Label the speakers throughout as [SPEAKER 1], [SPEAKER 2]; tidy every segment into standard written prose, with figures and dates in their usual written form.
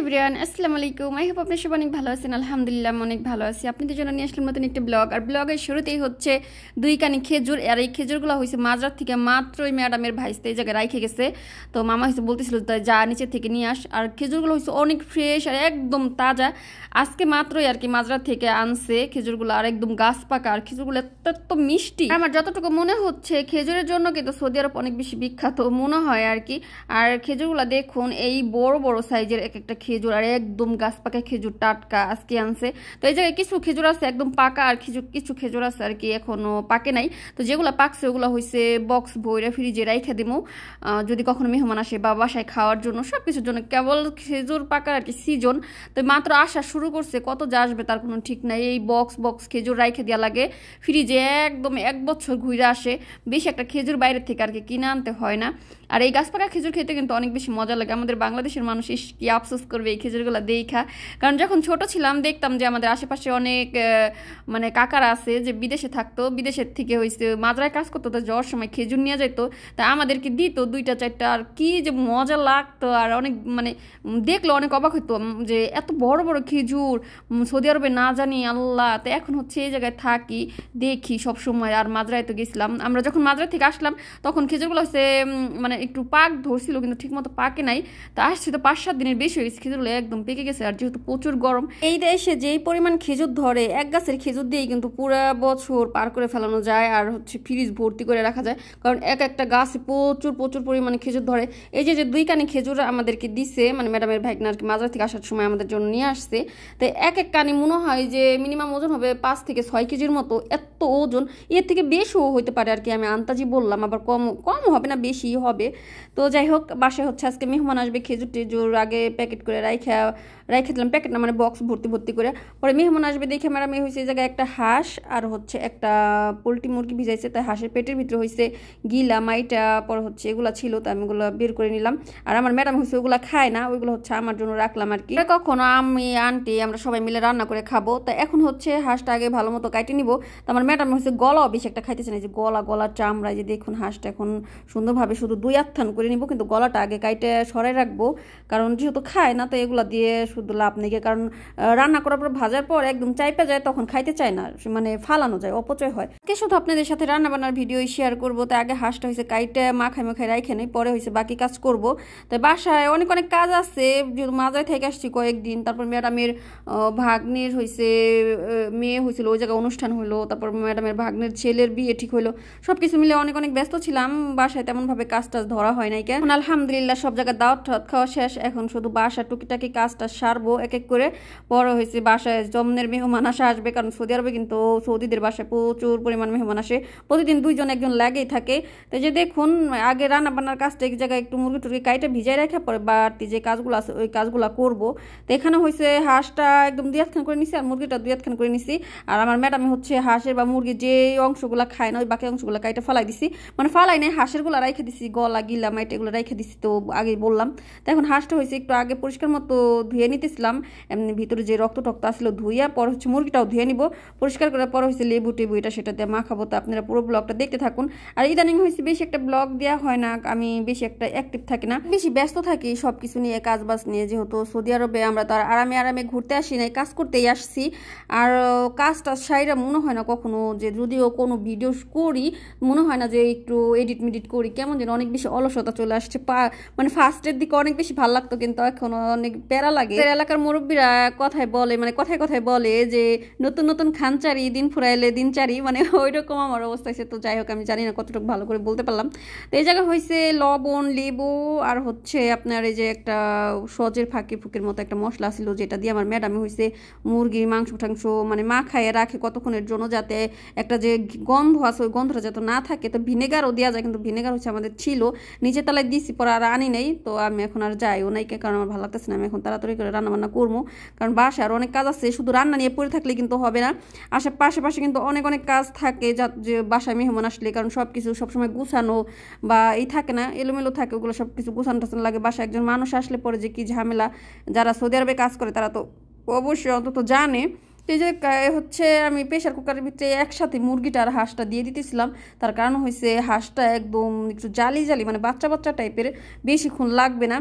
[SPEAKER 1] Everyone, আসসালামু আলাইকুম। I hope আপনি সবাই অনেক ভালো আছেন। আলহামদুলিল্লাহ আমি অনেক ভালো আছি। আপনাদের জন্য নিয়ে আসলাম নতুন একটি ব্লগ। আর ব্লগের শুরুতেই হচ্ছে 2 কানি খেজুর। আর এই খেজুরগুলো হয়েছে মাঝরাত থেকে মাত্রই ম্যাডামের ভাইস্তে এই জায়গায় রাইখে গেছে। তো মামা হয়েছে বলতেছিল যা নিচে থেকে নিয়ে আস। আর খেজুরগুলো হয়েছে অনেক ফ্রেশ আর একদম তাজা। আজকে মাত্রই আর কি মাঝরাত থেকে আনছে খেজুরগুলো, আর একদম গাছ পাকা। আর খেজুরগুলো এত মিষ্টি। আমার যতটুকু মনে হচ্ছে খেজুরের জন্য কিন্তু সৌদি আরব অনেক বেশি বিখ্যাত মনে হয় আর কি। আর খেজুরগুলো দেখুন, এই বড় বড় সাইজের এক একটা খেজুর, আর একদম গাছ পাকা খেজুর, টাটকা আজকে আনছে। তো এই জায়গায় কিছু খেজুর আছে একদম পাকা, আর কিছু খেজুর আছে আর কি এখনো পাকে নাই। তো যেগুলো পাকছে ওগুলো হয়েছে বক্স ভরে ফ্রিজে রাইখা দিমু, যদি কখনো মেহমান আসে বা বাসায় খাওয়ার জন্য, সব কিছুর জন্য। কেবল খেজুর পাকার আর কি সিজন। তো মাত্র আসা শুরু করছে, কত যা আসবে তার কোনো ঠিক নাই। এই বক্স খেজুর রাইখে দেওয়া লাগে ফ্রিজে, একদম 1 বছর ঘুরে আসে। বেশি একটা খেজুর বাইরের থেকে আর কি কিনে আনতে হয় না। আর এই গাছ পাকা খেজুর খেতে কিন্তু অনেক বেশি মজা লাগে। আমাদের বাংলাদেশের মানুষ কি আফসোস করবে এই খেজুরগুলো দেখা। কারণ যখন ছোট ছিলাম দেখতাম যে আমাদের আশেপাশে অনেক মানে কাকারা আছে যে বিদেশে থাকতো, বিদেশের থেকে হয়েছে মাদ্রায় কাজ করতো, তো যাওয়ার সময় খেজুর নিয়ে যেত, তা আমাদেরকে দিত 2টা 4টা। আর কি যে মজা লাগতো, আর অনেক মানে দেখলে অনেক অবাক হতো যে এত বড় বড় খেজুর সৌদি আরবে না জানি আল্লাহ। তো এখন হচ্ছে এই জায়গায় থাকি, দেখি সব সময়। আর মাদ্রায় তো গেছিলাম আমরা, যখন মাদ্রায় থেকে আসলাম তখন খেজুরগুলো হচ্ছে মানে একটু পাক ধরছিল কিন্তু ঠিক মতো পাকে নাই। তা আসছে তো 5-7 দিনের বেশি হয়েছে, খেজুরগুলো একদম পেকে গেছে। আর যেহেতু প্রচুর গরম এই দেশে, যেই পরিমাণ খেজুর ধরে এক গাছের খেজুর দিয়েই কিন্তু পুরো বছর পার করে ফেলানো যায়। আর হচ্ছে ফ্রিজ ভর্তি করে রাখা যায়, কারণ একটা গাছে প্রচুর পরিমাণে খেজুর ধরে। এই যে 2 কানি খেজুর আমাদেরকে দিছে, মানে ম্যাডামের ভাইগনা আর কি মাদ্রাজ থেকে আসার সময় আমাদের জন্য নিয়ে আসছে। তো এক কানি মনে হয় যে মিনিমাম ওজন হবে 5 থেকে 6 কেজির মতো, এত ওজন। এর থেকে বেশিও হইতে পারে আর কি, আমি আন্তাজি বললাম, আবার কম হবে না, বেশি হবে। তো যাই হোক, বাসায় হচ্ছে আজকে মেহমান আসবে, খেজুর টেজুর আগে প্যাকেট করে রাইখা দিলাম, প্যাকেট না মানে বক্স ভর্তি করে। পরে মেহমান আসবে দেখে ম্যাডাম হয়েছে এই জায়গায় একটা হাঁস আর হচ্ছে একটা পোলট্রি মুরগি ভিজাইছে। তাই হাঁসের পেটের ভিতরে হয়েছে গিলা মাইটা, পর হচ্ছে এগুলো ছিল, তো আমি ওগুলো বের করে নিলাম। আর আমার ম্যাডাম হচ্ছে ওগুলো খায় না, ওইগুলো হচ্ছে আমার জন্য রাখলাম আর কি, কখনো আমি আন্টি আমরা সবাই মিলে রান্না করে খাবো। তা এখন হচ্ছে হাঁসটা আগে ভালো মতো কাটে নিব। তো আমার ম্যাডাম হচ্ছে গলাও বেশি একটা খাইতেছে না, যে গলা চামড়া, যে দেখুন হাঁসটা এখন সুন্দরভাবে শুধু 2 আত্থান করে নিব, কিন্তু গলাটা আগে কাইটে সরাই রাখবো, কারণ যেহেতু খায় না তো এগুলা দিয়ে শুধু লাভ নেই। কারণ রান্না করার পর ভাজার পর একদম চাইপা যায়, তখন খাইতে চায় না, মানে ফালানো যায়, অপচয় হয়। শুধু আপনাদের সাথে রান্না বান্নার ভিডিও শেয়ার করবো। তাই আগে হাঁসটা হয়েছে কাইটে মাখাই রাইখে নেই, পরে হয়েছে বাকি কাজ করব। তাই বাসায় অনেক কাজ আছে, যেহেতু মাজায় থেকে আসছি কয়েকদিন। তারপর ম্যাডামের ভাগ্নের হয়েছে মেয়ে হয়েছিল, ওই জায়গায় অনুষ্ঠান হলো। তারপর ম্যাডামের ভাগ্নের ছেলের বিয়ে ঠিক হলো। সবকিছু মিলে অনেক ব্যস্ত ছিলাম, বাসায় তেমন ভাবে কাজ টাজ ধরা হয় নাই। কেন আলহামদুলিল্লাহ সব জায়গায় দাওয়াত খাওয়া শেষ, এখন শুধু বাসা টুকিটাকি কাজটা সারবো এক করে। বড় হয়েছে বাসায় জমনের মেহমান আসবে, কারণ সৌদি আরবে কিন্তু সৌদিদের বাসায় প্রচুর পরিমাণ মেহমান আসে, প্রতিদিন 2জন 1জন লাগেই থাকে। তো যে দেখুন, আগে রান্না বান্নার কাজটা এক জায়গায় একটু মুরগি টুরগি কাইটে ভিজাই রাখা, পরে বাড়তি যে কাজগুলো আছে ওই কাজগুলো করবো। তো এখানে হয়েছে হাঁসটা একদম 2 হাতখান করে নিছি, আর মুরগিটা 2 হাতখান করে নিছি। আর আমার ম্যাডামে হচ্ছে হাঁসের বা মুরগির যে অংশগুলো খায় না, ওই বাকি অংশগুলো কাইটে ফালাই দিছি, মানে ফালাই নাই, হাঁসেরগুলো রাইখে দিছি, গলা গিলা মাইট এগুলো রাইখে দিছি, তো আগেই বললাম। তো এখন হাঁসটা হয়েছে একটু আগে পরিষ্কার মতো ধুয়ে নিতেছিলাম, এমনি ভিতরে যে রক্ত আসলো ধুইয়া, পর হচ্ছে মুরগিটাও ধুয়ে নিব পরিষ্কার করার পর হচ্ছে লেবু টেবু এটা সেটা দিয়ে মাখাবো। তো আপনারা পুরো ব্লগটা দেখতে থাকুন। আর ইদানিং হয়েছে বেশি একটা ব্লগ দেওয়া হয় না, আমি বেশি একটা অ্যাক্টিভ থাকি না, বেশি ব্যস্ত থাকি সব কিছু নিয়ে, কাজ বাজ নিয়ে। যেহেতু সৌদি আরবে আমরা তো আর আরামে ঘুরতে আসি নাই, কাজ করতেই আসছি। আর কাজটা সাইরা মনে হয় না কখনো যে যদিও কোনো ভিডিও করি, মনে হয় না যে একটু এডিট করি, কেমন যেন অনেক বেশি অলসতা চলে আসছে। মানে ফার্স্টের দিকে অনেক বেশি ভালো লাগতো, কিন্তু এখন অনেক প্যারা লাগে। এলাকার মুরব্বীরা কথায় বলে যে নতুন খানচারি দিন ফুরাইলে দিন চারি, মানে ওইরকম আমার অবস্থা হয়েছে। তো যাই হোক, আমি জানি না কতটুকু ভালো করে বলতে পারলাম। তো এই জায়গায় হয়েছে লবণ, লেবু, আর হচ্ছে আপনার এই যে একটা সজের ফুকের মতো একটা মশলা ছিল, যেটা দিয়ে আমার ম্যাডামে হয়েছে মুরগির মাংস মানে খাইয়ে রাখে কতক্ষণের জন্য, যাতে একটা যে গন্ধ আছে ওই গন্ধটা যাতে না থাকে। তো ভিনেগারও দেওয়া যায়, কিন্তু ভিনেগার হচ্ছে আমাদের ছিল নিচের তলায় দিছি, পরে আর আনি নেই। তো আমি এখন আর যাইও নাই, কারণ আমার ভালো লাগতেছে না। আমি এখন তাড়াতাড়ি করে রান্নাবান্না করবো, কারণ বাসায় আর অনেক কাজ আছে, শুধু রান্না নিয়ে পড়ে থাকলে কিন্তু হবে না। পাশে কিন্তু অনেক কাজ থাকে যে বাসায় মেহমান আসলে, কারণ সব কিছু সবসময় গুছানো বা এই থাকে না, এলোমেলো থাকে, ওগুলো সব কিছু গুছানো টাছানো লাগে। বাসায় একজন মানুষ আসলে পরে যে কি ঝামেলা, যারা সৌদি আরবে কাজ করে তারা তো অবশ্যই অন্তত জানে। তো এই যে হচ্ছে আমি প্রেশার কুকারের ভিতরে একসাথে মুরগিটা আর হাঁসটা দিয়ে দিতেছিলাম, তার কারণ হয়েছে হাঁসটা একদম একটু জালি মানে বাচ্চা টাইপের, বেশিক্ষণ লাগবে না।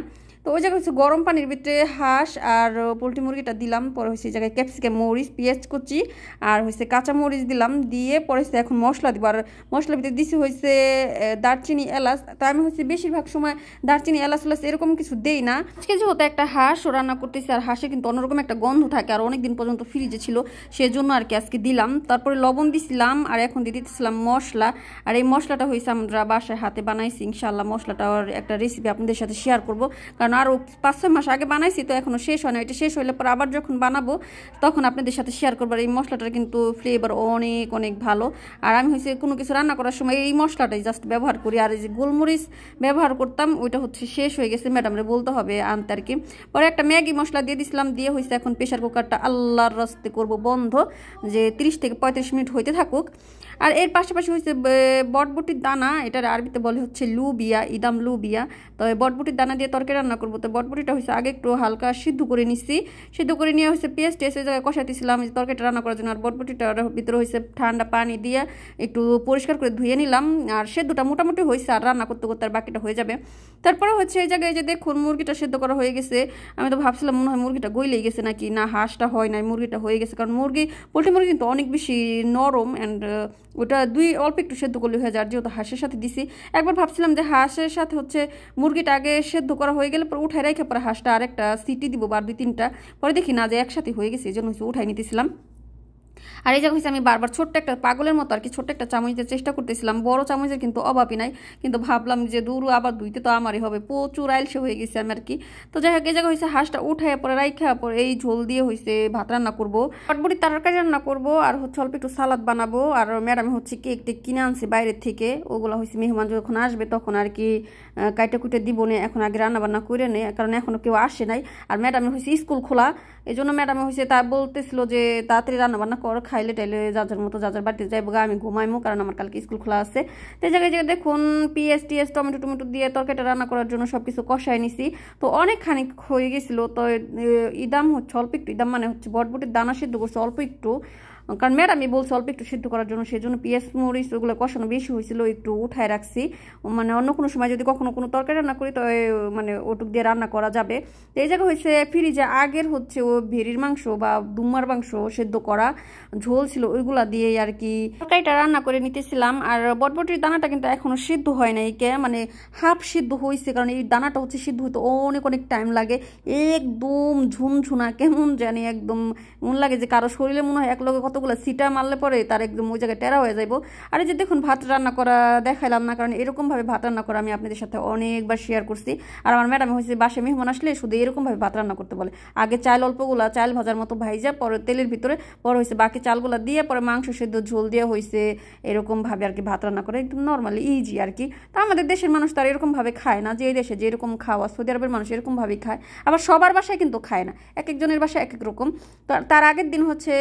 [SPEAKER 1] তো ওই জায়গায় হচ্ছে গরম পানির ভিতরে হাঁস আর পোলট্রি মুরগিটা দিলাম, পরে হচ্ছে এই জায়গায় ক্যাপসিকাম, মরিচ, পেঁয়াজ কুচি আর হচ্ছে কাঁচা মরিচ দিলাম, দিয়ে পরে হচ্ছে এখন মশলা দিব। আর মশলার ভিতরে দিছি হয়েছে দারচিনি, এলাচ। তো আমি হচ্ছে বেশিরভাগ সময় দারচিনি, এলাচ এরকম কিছু দেই না। আজকে যেহেতু একটা হাঁসও রান্না করতেছি, আর হাঁসে কিন্তু অন্যরকম একটা গন্ধ থাকে আর অনেকদিন পর্যন্ত ফ্রিজে ছিল, সেজন্য আর কি আজকে দিলাম। তারপরে লবণ দিছিলাম আর এখন দিয়ে দিতেছিলাম মশলা। আর এই মশলাটা হয়েছে আমরা বাসায় হাতে বানাইছি, ইনশাল্লাহ মশলাটার একটা রেসিপি আপনাদের সাথে শেয়ার করব, কারণ আরও 5-6 মাস আগে বানাইছি, তো এখনও শেষ হয় না। এটা শেষ হইলে পর আবার যখন বানাবো তখন আপনাদের সাথে শেয়ার করবো। এই মশলাটার কিন্তু ফ্লেভার অনেক অনেক ভালো। আর আমি হচ্ছে কোনো কিছু রান্না করার সময় এই মশলাটাই জাস্ট ব্যবহার করি। আর এই যে গোলমরিচ ব্যবহার করতাম, ওইটা হচ্ছে শেষ হয়ে গেছে, ম্যাডামরে বলতে হবে আনতে আর কি। পরে একটা ম্যাগি মশলা দিয়ে দিছিলাম, দিয়ে হয়েছে এখন প্রেশার কুকারটা আল্লাহর রাস্তে করব বন্ধ, যে 30 থেকে 35 মিনিট হইতে থাকুক। আর এর পাশাপাশি হচ্ছে বটবটির দানা, এটার আরবিতে বলে হচ্ছে লুবিয়া, ইদাম লুবিয়া। তো বটবটির দানা দিয়ে তরকারি রান্না করবো। তো বটবটিটা হচ্ছে আগে একটু হালকা সিদ্ধ করে নিচ্ছি, সিদ্ধ করে নিয়ে হচ্ছে পেঁয়াজ টেস্ট ওই জায়গায় কষাইতেছিলাম তরকারিটা রান্না করার জন্য। আর বটবটিটার ভিতরে হচ্ছে ঠান্ডা পানি দিয়ে একটু পরিষ্কার করে ধুয়ে নিলাম। আর সেদ্ধটা মোটামুটি হয়েছে, আর রান্না করতে করতে আর বাকিটা হয়ে যাবে। তারপরে হচ্ছে এই জায়গায় যে দেখুন মুরগিটা সেদ্ধ করা হয়ে গেছে। আমি তো ভাবছিলাম মনে হয় মুরগিটা গইলেই গেছে নাকি, না হাঁসটা হয় নাই, মুরগিটা হয়ে গেছে। কারণ পোলট্রি মুরগি কিন্তু অনেক বেশি নরম, অ্যান্ড ওটা অল্প একটু সেদ্ধ করলে হয়ে যায়। আর যেহেতু হাঁসের সাথে দিছি, একবার ভাবছিলাম যে হাঁসের সাথে হচ্ছে মুরগিটা আগে সেদ্ধ করা হয়ে গেলে পরে উঠাই রেখে পরে হাঁসটা আরেকটা সিটি দিব বা 2-3টা, পরে দেখি না যে একসাথে হয়ে গেছে, এই জন্য হচ্ছে উঠাই নিতেছিলাম। আর এই জায়গা হচ্ছে আমি বারবার ছোট্ট একটা পাগলের মতো আর কি ছোট্ট একটা চামচ দিয়ে চেষ্টা করতেছিলাম, বড় চামচের কিন্তু অভাবই নাই। কিন্তু ভাবলাম যে দূর আবার ধুইতে তো আমারই হবে, প্রচুর আইলসে হয়ে গেছে আমি আর কি। তো যাই হোক এই জায়গা হয়েছে হাঁসটা উঠায় পরে রাইখা পরে এই ঝোল দিয়ে হয়েছে ভাত রান্না করবো, বটবটির তরকারি রান্না করবো, আর হচ্ছে অল্প একটু সালাদ বানাবো। আর ম্যাডাম হচ্ছে কেক টেক কিনে আনছে বাইরের থেকে, ওগুলো হয়েছে মেহমান যখন আসবে তখন আর কি কাইটে কুটে দিব না, এখন আগে রান্না বান্না করে নেই, কারণ এখনো কেউ আসে নাই। আর ম্যাডামের হয়েছে স্কুল খোলা, এই জন্য ম্যাডামে হয়েছে তা বলতেছিল যে তাড়াতাড়ি রান্না বান্না কর, খাইলে টাইলে যার মতো যার বাড়িতে যাইবো, আমি ঘুমাইমো, কারণ আমার কালকে স্কুল খোলা আছে। তো এই জায়গায় দেখুন পেঁয়াজ টিয়াজ টমেটো টমেটো দিয়ে তরকারিটা রান্না করার জন্য সবকিছু কষাই নিছি। তো অনেকখানি হয়ে গেছিল। তো ইদাম হচ্ছে অল্প একটু, ইদাম মানে হচ্ছে বটবটির দানা সিদ্ধ করছে অল্প একটু, কারণ ম্যাডামই বলছে অল্প একটু সিদ্ধ করার জন্য, সেই জন্য পেঁয়াজ মরিচ ওগুলো কষানো বেশি হয়েছিল, একটু উঠায় রাখছি। মানে অন্য কোনো সময় যদি কখনো কোনো তরকারি রান্না করি তো মানে ওটুক দিয়ে রান্না করা যাবে। তো এই জায়গায় হয়েছে ফ্রিজে আগের হচ্ছে ও ভেড়ির মাংস বা দুম্মার মাংস সেদ্ধ করা ঝোল ছিল, ওইগুলা দিয়ে আর কি তরকারিটা রান্না করে নিতেছিলাম। আর বটবটির দানাটা কিন্তু এখনো সিদ্ধ হয় নাই, মানে হাফ সিদ্ধ হয়েছে, কারণ এই দানাটা হচ্ছে সিদ্ধ হইতে অনেক অনেক টাইম লাগে, একদম ঝুনঝুনা কেমন জানি একদম মন লাগে যে কারো শরীরে মনে হয় এক লগে কতগুলো সিটা মারলে পরে তার একদম ওই জায়গায় টেরা হয়ে যাইব। আর এই যে দেখুন ভাত রান্না করা দেখাইলাম না, কারণ এরকমভাবে ভাত রান্না করা আমি আপনাদের সাথে অনেকবার শেয়ার করছি। আর আমার ম্যাডাম হয়েছে বাসায় মেহমান আসলে শুধু এরকমভাবে ভাত রান্না করতে বলে, আগে চাল অল্পগুলা চাল ভাজার মতো ভাইজা পরে তেলের ভিতরে পরে হয়েছে বাকি চালগুলা দিয়ে পরে মাংস সেদ্ধ ঝোল দিয়ে হয়েছে এরকমভাবে আর কি ভাত রান্না করে, একদম নর্মালি ইজি আর কি। তা আমাদের দেশের মানুষ তো আর এরকমভাবে খায় না, যে এই দেশে যেরকম খাওয়া সৌদি আরবের মানুষ এরকমভাবেই খায়, আবার সবার বাসায় কিন্তু খায় না, এক একজনের বাসায় এক এক রকম। তো তার আগের দিন হচ্ছে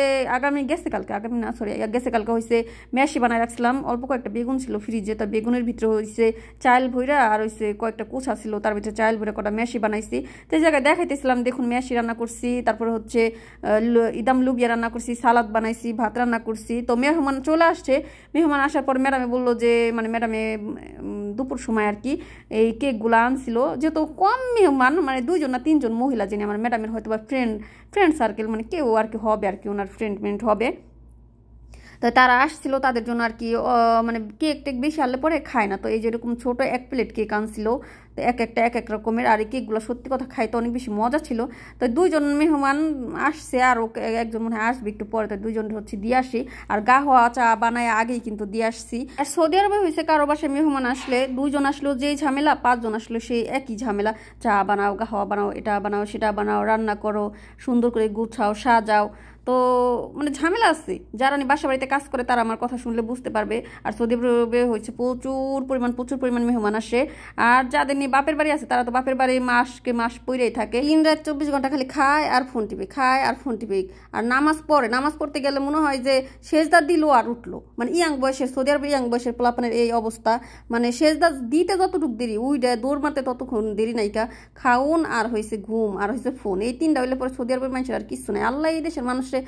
[SPEAKER 1] গেছে কালকে হয়েছে ম্যাশি বানায় রাখছিলাম, অল্প কয়েকটা বেগুন ছিল ফ্রিজে, তার বেগুনের ভিতরে হয়েছে চাল ভইরা আর হয়েছে কয়েকটা কোচা ছিল, তার ভিতরে চাল ভইরা কটা ম্যাশি বানাইছি। তো এই জায়গায় দেখাইতেছিলাম দেখুন ম্যাশি রান্না করছি, তারপরে হচ্ছে ইদাম লুবিয়া রান্না করছি, সালাদ বানাইছি, ভাত রান্না করছি। তো মেহমান চলে আসছে, মেহমান আসার পর ম্যাডামে বললো যে মানে ম্যাডামে দুপুর সময় আর কি এই কেকগুলো আনছিল, যেহেতু কম মেহমান মানে 2জন না 3জন মহিলা যিনি আমার ম্যাডামের হয়তো বা ফ্রেন্ড সার্কেল মানে কেউ আর কি হবে আর কি, ওনার ফ্রেন্ড হবে, তো তারা আসছিল তাদের জন্য আর কি মানে কেক টেক বেশি আনলে পরে খায় না। তো এই যেরকম ছোট 1 প্লেট কেক আনছিল, তো এক এক রকমের, আর এই কেকগুলো সত্যি কথা খাইতে অনেক বেশি মজা ছিল। তো 2জন মেহমান আসছে, আর একজন মনে হয় আসবে একটু পরে, তো 2জন হচ্ছে দিয়ে আসি। আর গাহওয়া চা বানায় আগেই কিন্তু দিয়ে আসছি। আর সৌদি আরবে হয়েছে কারো বাসায় মেহমান আসলে 2জন আসলেও যেই ঝামেলা, 5জন আসলে সেই একই ঝামেলা, চা বানাও, গাহওয়া বানাও, এটা বানাও, সেটা বানাও, রান্না করো, সুন্দর করে গুছাও, সাজাও। তো মানে ঝামেলা আছে, যারা বাসা বাড়িতে কাজ করে তারা আমার কথা শুনলে বুঝতে পারবে। আর সৌদি আরবে হয়েছে প্রচুর পরিমাণ মেহমান আসে, আর যাদের নিয়ে বাপের বাড়ি আছে তারা তো বাপের বাড়ি মাস পইরেই থাকে, 3 রাত 24 ঘন্টা খালি খায় আর ফোন টিপে, আর নামাজ পড়তে গেলে মনে হয় যে সেজদা দিল আর উঠলো, মানে সৌদি আরবে ইয়াং বয়সের পোলাপানের এই অবস্থা, মানে সেজদা দিতে যতটুকু দেরি উইডা দৌড় মারতে ততক্ষণ দেরি নাইকা, খাউন আর হয়েছে ঘুম আর হয়েছে ফোন, এই 3টা হইলে পরে সৌদি আরবের মানুষের আর কিছু নাই। আল্লাহ এই দেশের মানুষের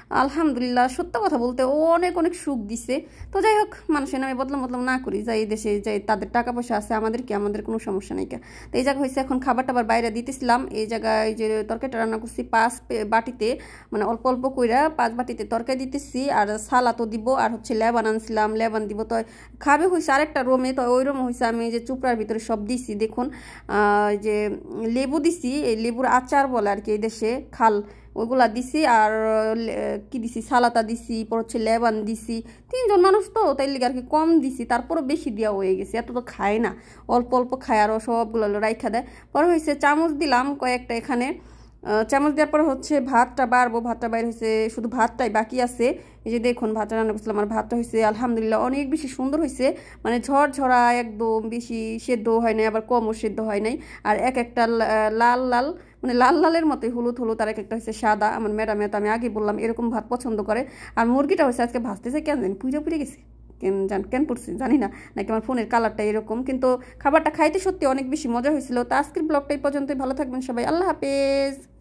[SPEAKER 1] আলহামদুলিল্লাহ সত্য কথা বলতে ও অনেক অনেক সুখ দিছে। তো যাই হোক, মানুষের নামে বদলাম বদলাম না করি, যাই দেশে যাই, তাদের টাকা পয়সা আছে, আমাদের কোনো সমস্যা নেই। তো এই জায়গা হয়েছে এখন খাবার টাবার বাইরে দিতেছিলাম। এই জায়গায় যে তরকারিটা রান্না করছি 5 বাটিতে, মানে অল্প অল্প কইরা 5 বাটিতে তরকারি দিতেছি, আর সালাদও দিব, আর হচ্ছে লেবান আনছিলাম, লেবান দিব। তো খাবে হয়েছে আরেকটা রুমে, তো ওই রুম হয়েছে আমি যে চুপড়ার ভিতরে সব দিছি। দেখুন যে লেবু দিছি, এই লেবুর আচার বলে আর কি এই দেশে, খাল, ওইগুলা দিছি। আর কি দিছি, সালাতা দিছি, পর হচ্ছে লেবান দিছি। 3জন মানুষ তো, তাই লিগে আর কি কম দিছি, তারপরও বেশি দেওয়া হয়ে গেছে। এত তো খায় না, অল্প অল্প খায়, আরও সবগুলো রাইখা দেয়। পরে হয়েছে চামচ দিলাম কয়েকটা এখানে। চামচ দেওয়ার পর হচ্ছে ভাতটা বাড়বো, ভাতটা বাইরে হয়েছে, শুধু ভাতটাই বাকি আছে। এই যে দেখুন ভাতটা রান্না করছিলাম, আর ভাতটা হয়েছে আলহামদুলিল্লাহ অনেক বেশি সুন্দর হয়েছে, মানে ঝরঝরা একদম, বেশি সেদ্ধ হয় নাই, আবার কমও সেদ্ধ হয় নাই। আর এক একটা লাল লাল, মানে লাল লালের মতোই, হলুদ হলুদ, আর এক একটা হচ্ছে সাদা। আমার ম্যাডামে তো আমি আগে বললাম এরকম ভাত পছন্দ করে। আর মুরগিটা হচ্ছে আজকে ভাজতেছে কেন জানি পুজো পুড়ে গেছে, কেন পড়ছে জানি না, নাকি আমার ফোনের কালারটা এরকম। কিন্তু খাবারটা খাইতে সত্যি অনেক বেশি মজা হয়েছিল। তো আজকের ব্লগটা এই পর্যন্তই, ভালো থাকবেন সবাই, আল্লাহ হাফেজ।